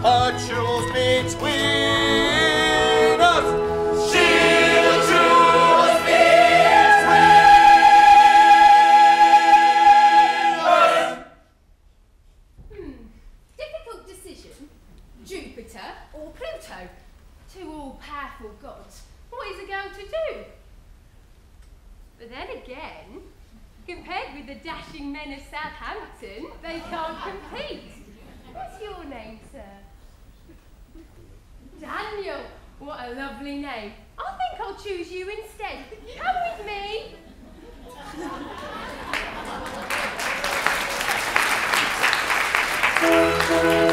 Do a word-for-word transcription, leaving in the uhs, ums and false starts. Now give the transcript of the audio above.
her choose between us. She'll choose between us. Hmm, difficult decision. Jupiter or Pluto? Two all-powerful gods. What is a girl to do? But then again, compared with the dashing men of Southampton, they can't compete. What's your name, sir? Daniel. What a lovely name. I think I'll choose you instead. Come with me.